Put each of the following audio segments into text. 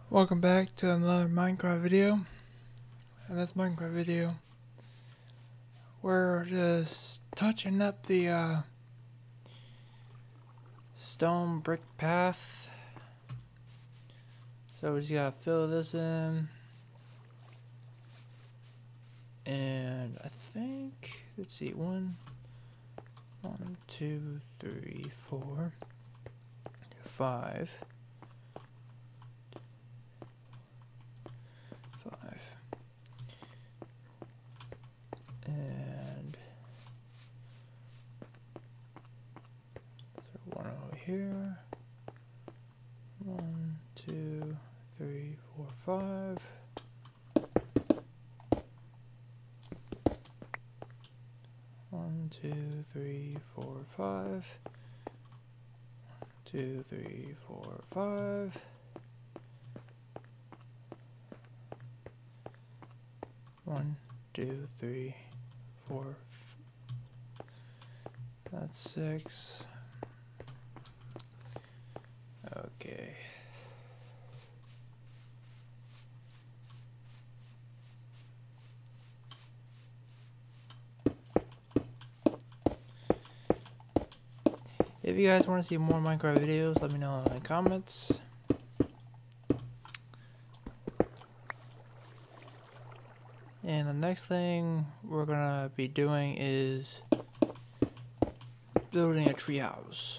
Welcome back to another Minecraft video. In this Minecraft video, we're just touching up the stone brick path. So we just gotta fill this in. And I think, let's see, 1, 2, 3, 4, 5. And so one over here. 1, 2, 3, 4, 5. One, 2, 3, 4, 5. 2, 3, 4, 5. 1, 2, 3, 4. That's 6. Okay. If you guys want to see more Minecraft videos, let me know in the comments. And the next thing we're gonna be doing is building a treehouse.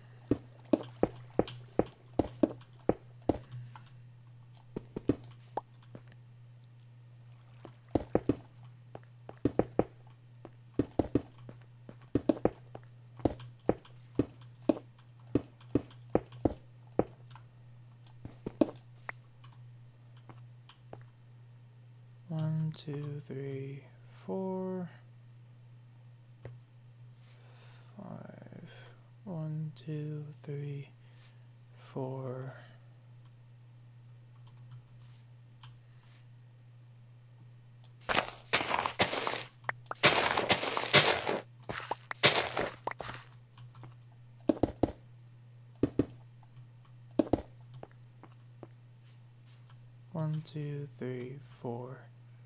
One, 2, 3, 4, 5. 1, 2, 3, 4. One, 2, 3, 4.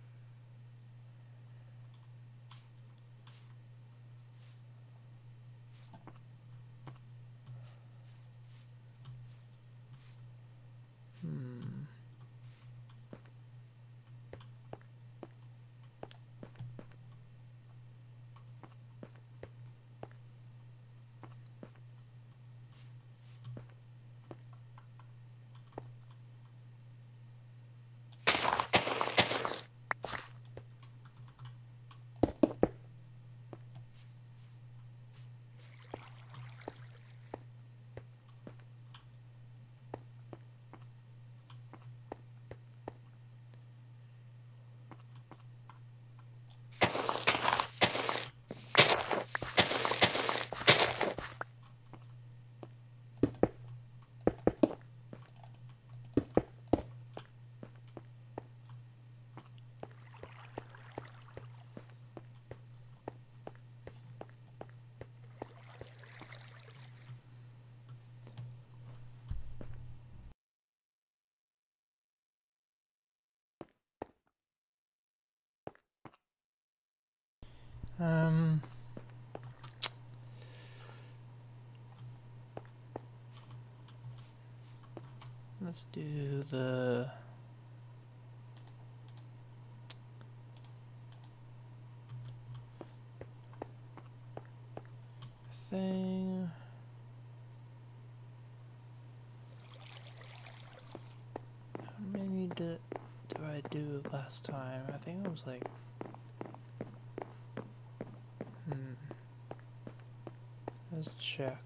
Let's do the thing. How many did I do last time? I think it was like let's check.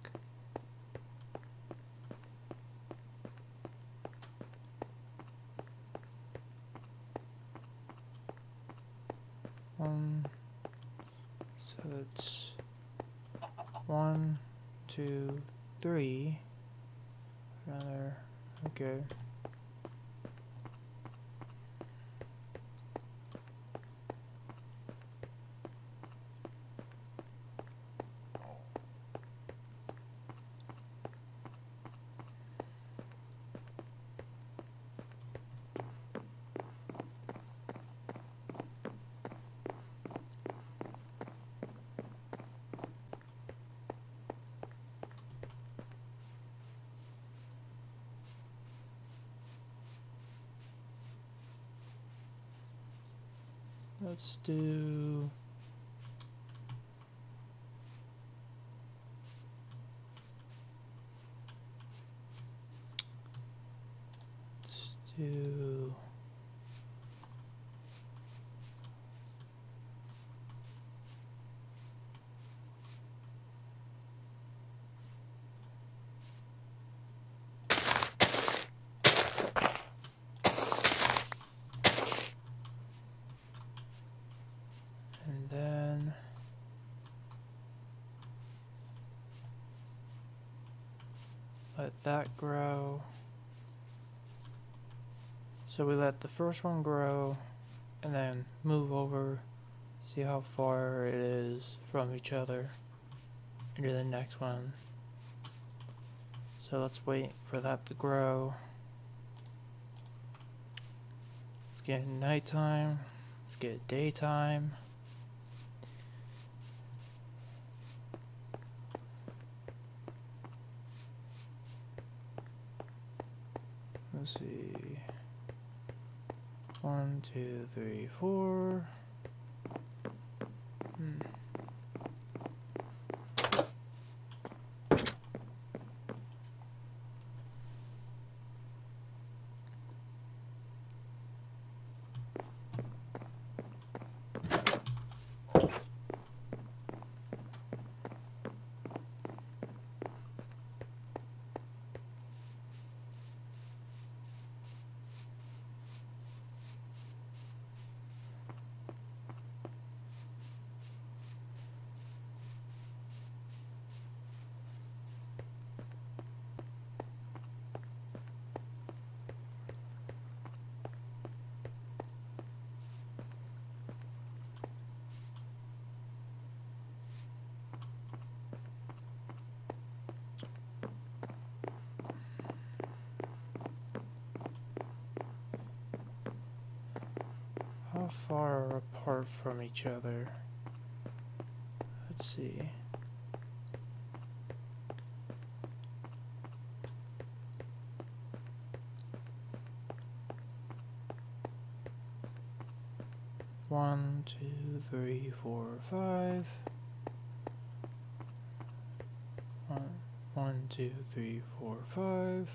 So it's 1, 2, 3. Another. Okay. Let's do and then let that grow. So we let the first one grow and then move over, see how far it is from each other into the next one. So let's wait for that to grow. Let's get nighttime, let's get daytime. Let's see. 1, 2, 3, 4. How far apart from each other? Let's see. One, 2, 3, 4, 5. 1, 2, 3, 4, 5.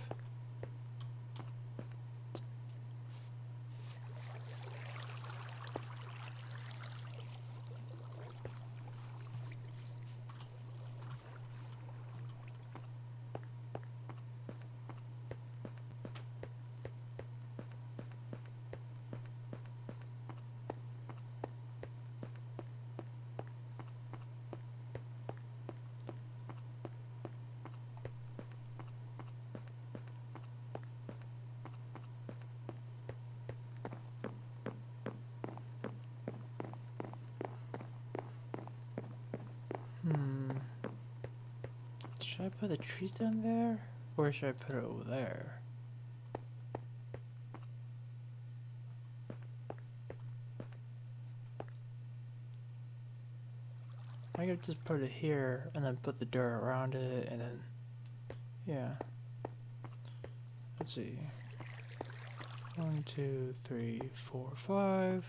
Should I put the trees down there? Or should I put it over there? I could just put it here and then put the dirt around it and then, yeah. Let's see. 1, 2, 3, 4, 5.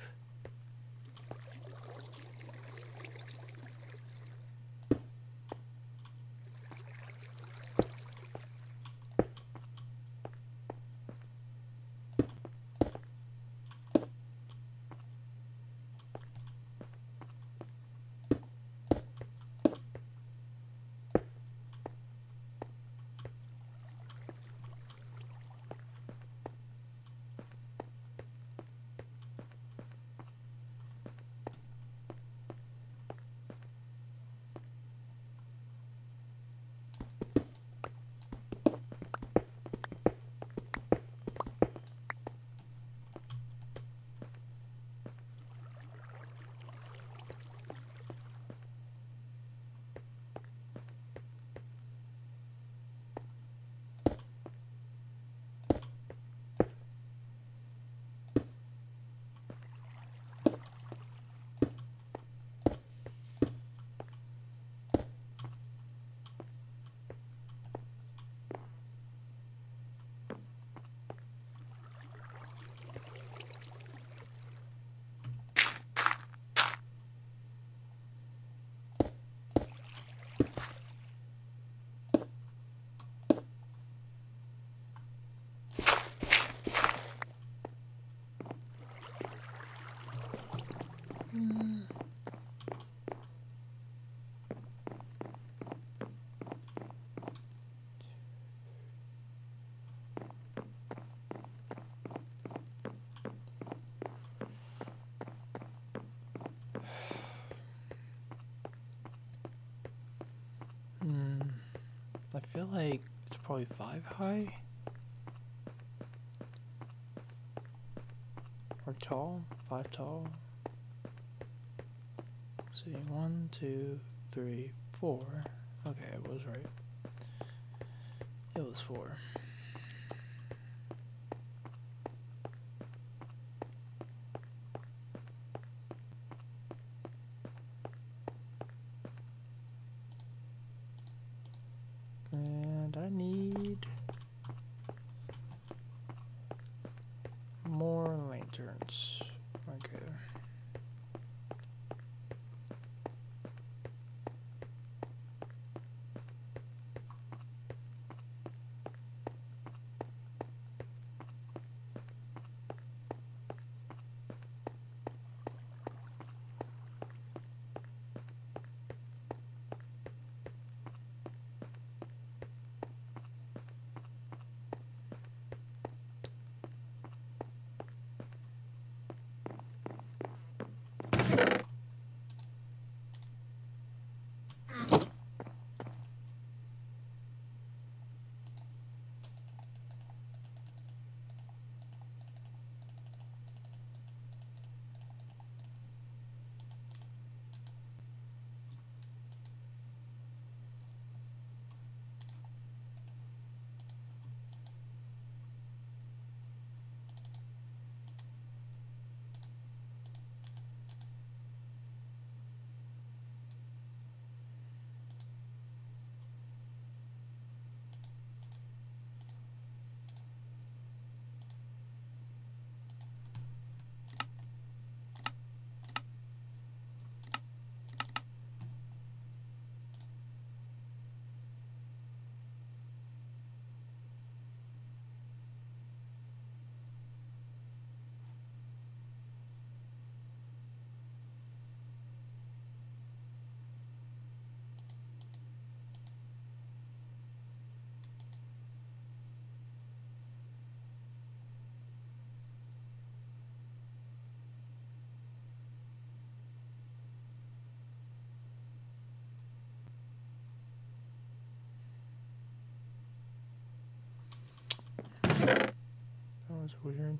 I feel like it's probably 5 high. Or tall. 5 tall. Let's see, 1, 2, 3, 4. Okay, I was right. It was 4. And I need more lanterns. Okay. That was weird.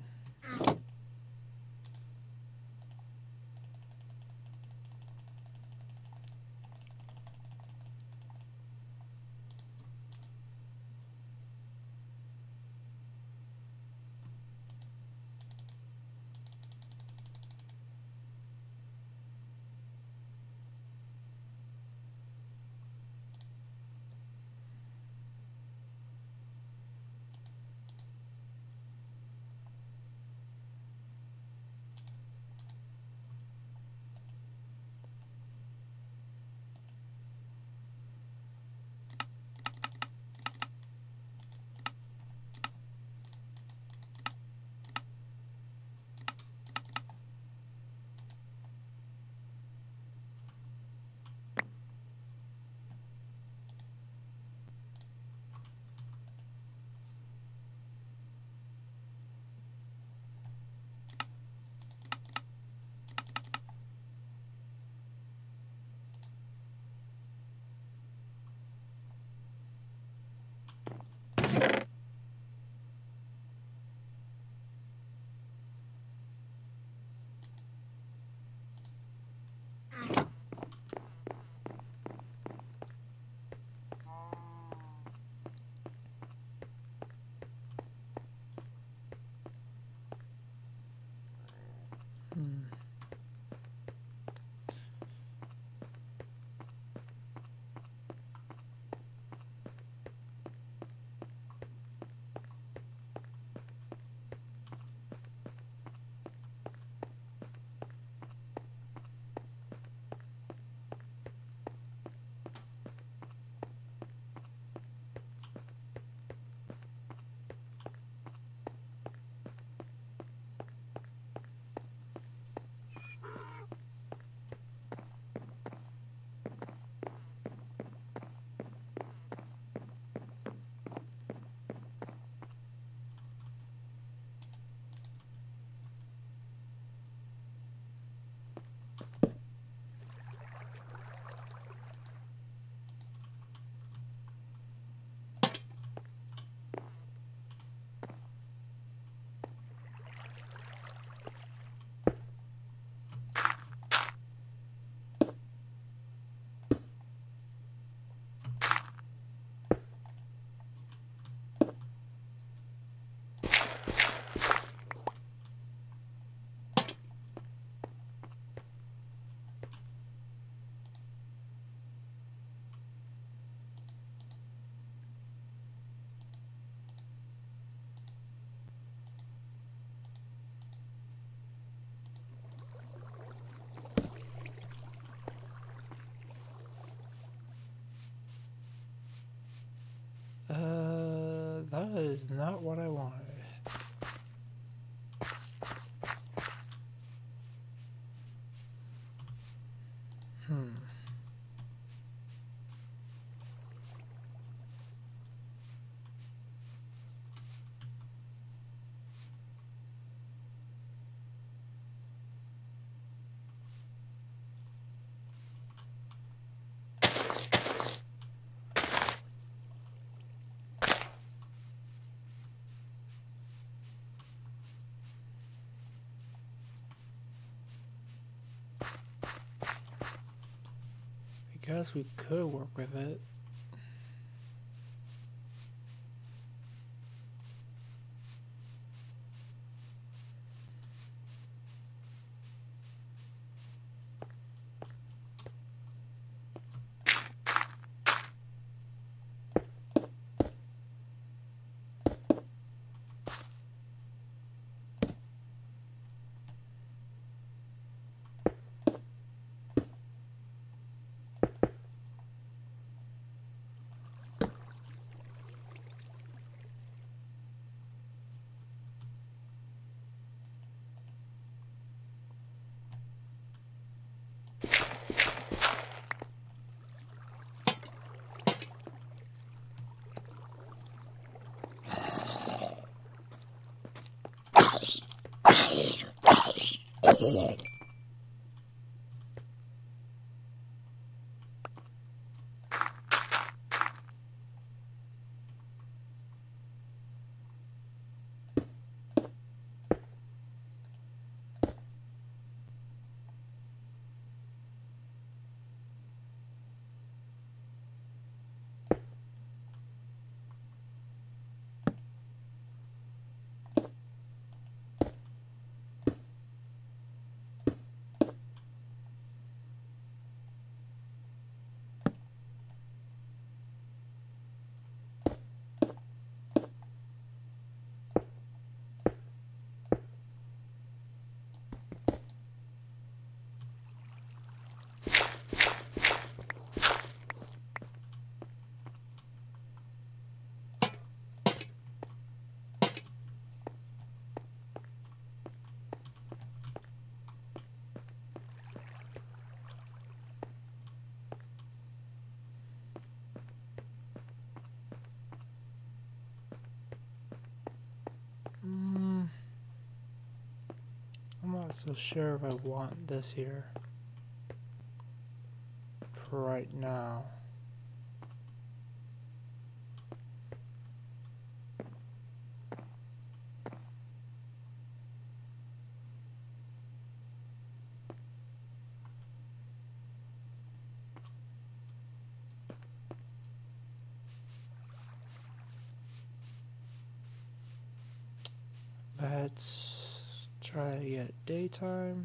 is not what I wanted. I guess we could work with it. I'm not so sure if I want this here for right now. Let's try to get daytime.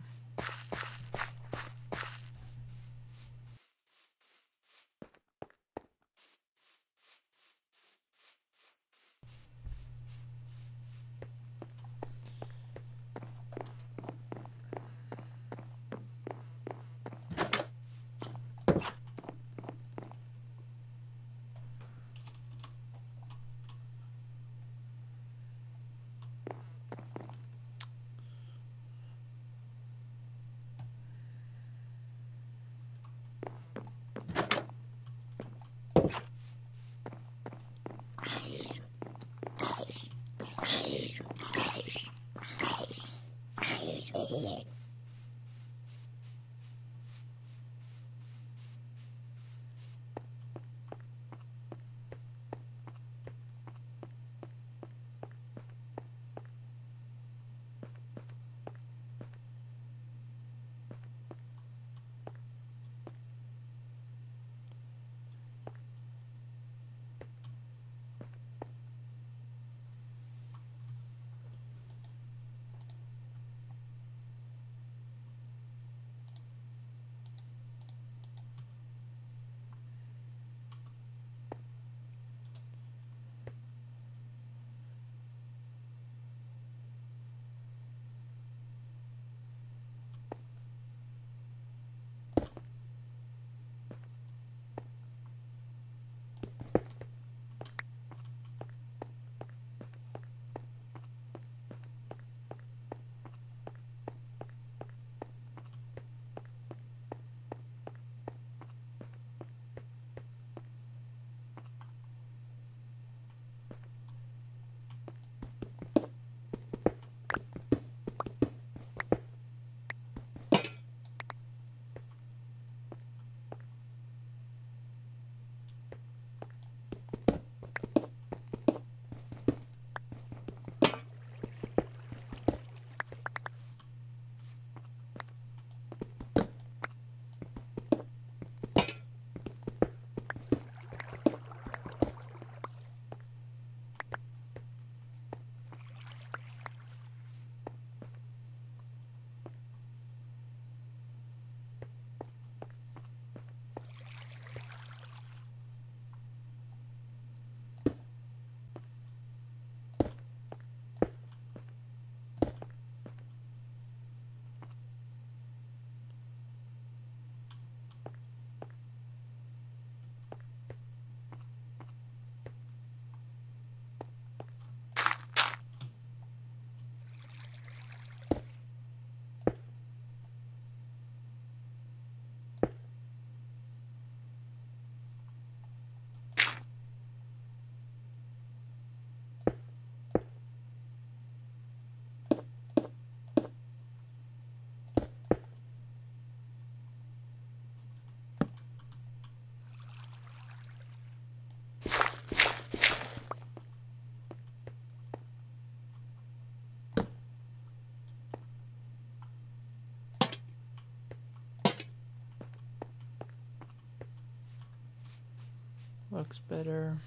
looks better.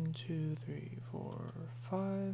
1, 2, 3, 4, 5.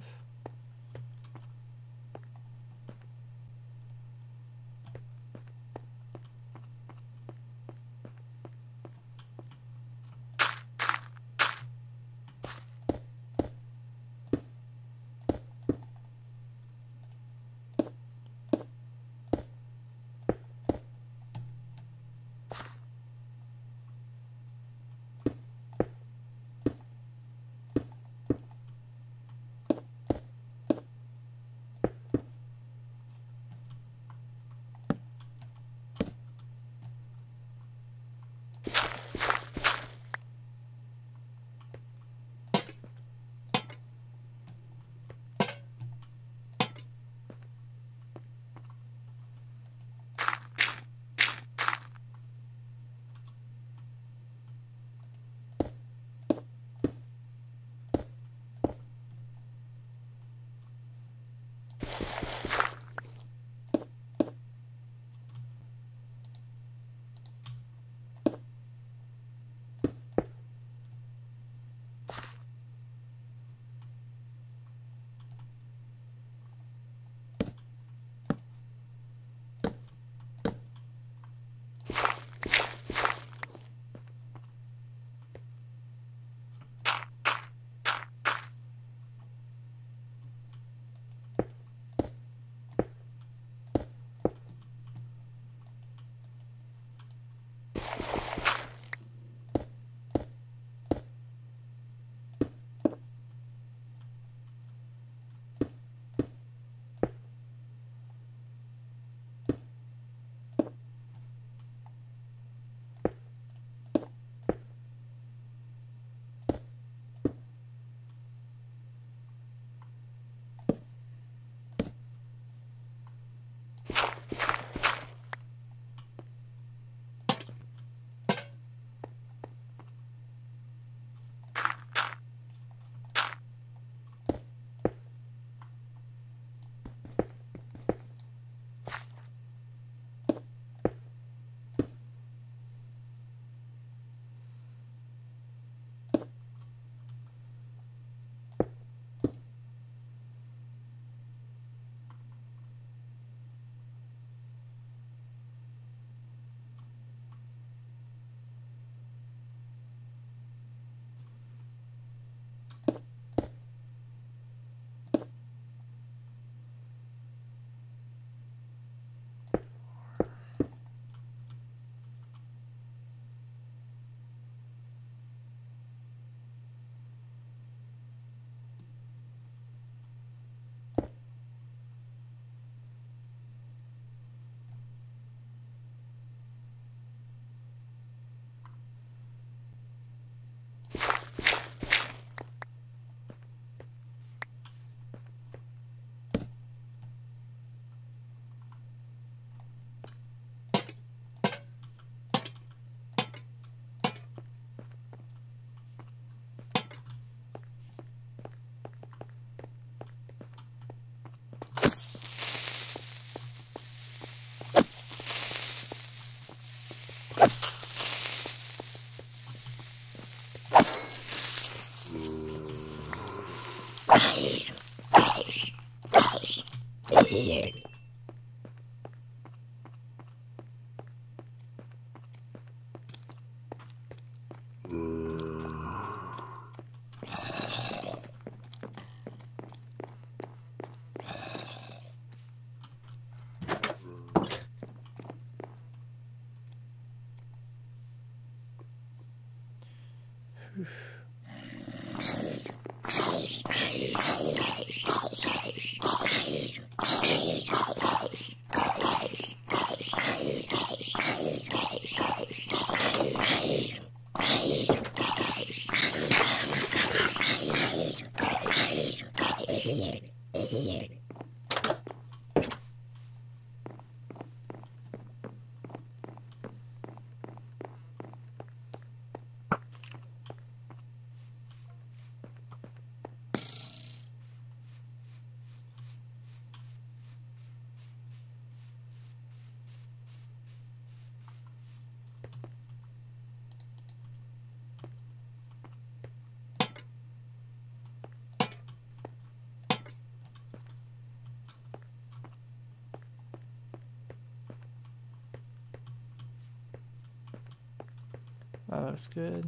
That looks good.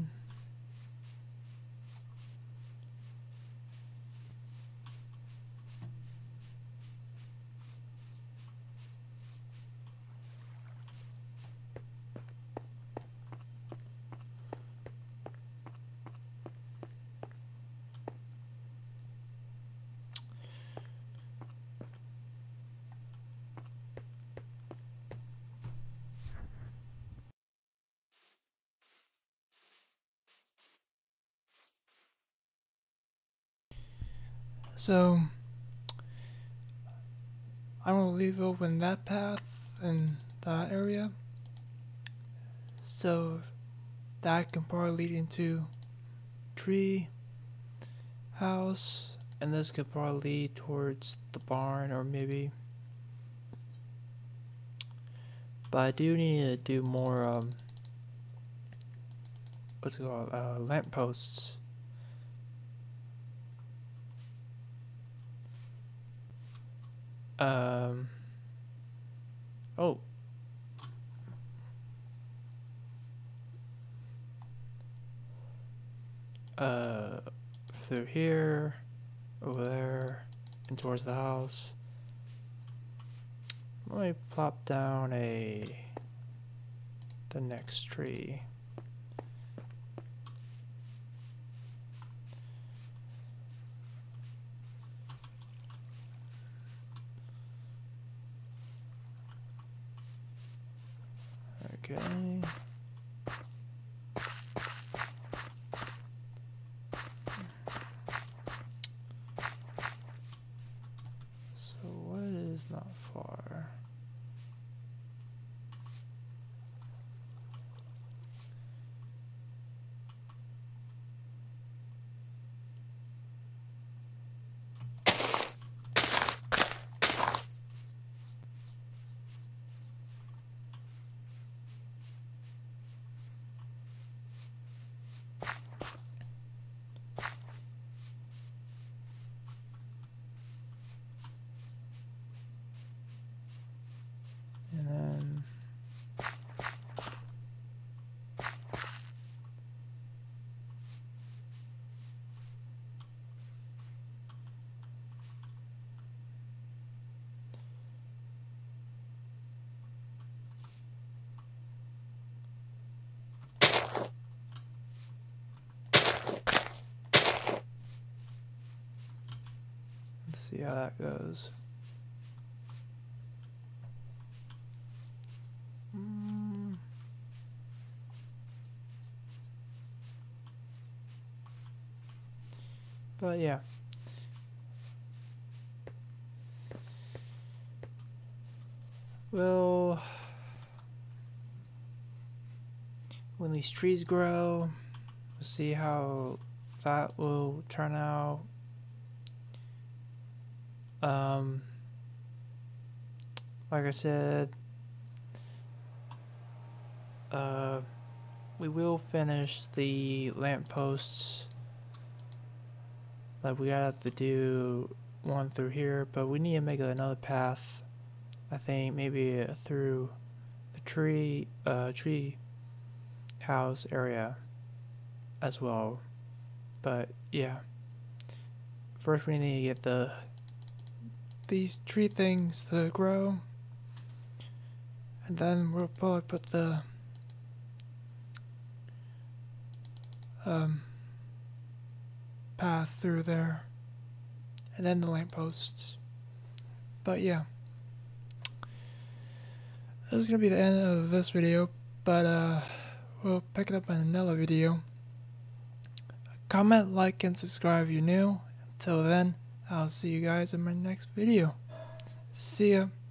So I'm gonna leave open that path in that area, so that can probably lead into tree house, and this could probably lead towards the barn, or maybe. But I do need to do more what's it called, lampposts. Oh. Through here, over there, and towards the house. Let me plop down the next tree. Okay. So what is not far? And then let's see how that goes. But yeah. Well, when these trees grow, we'll see how that will turn out. Like I said, we will finish the lampposts. Like, we gotta have to do one through here, but we need to make another path. I think maybe through the tree house area as well. But yeah, first we need to get these tree things to grow, and then we'll probably put the path through there, and then the lampposts. But yeah, this is gonna be the end of this video, but we'll pick it up in another video. Comment, like, and subscribe if you're new. Until then, I'll see you guys in my next video. See ya.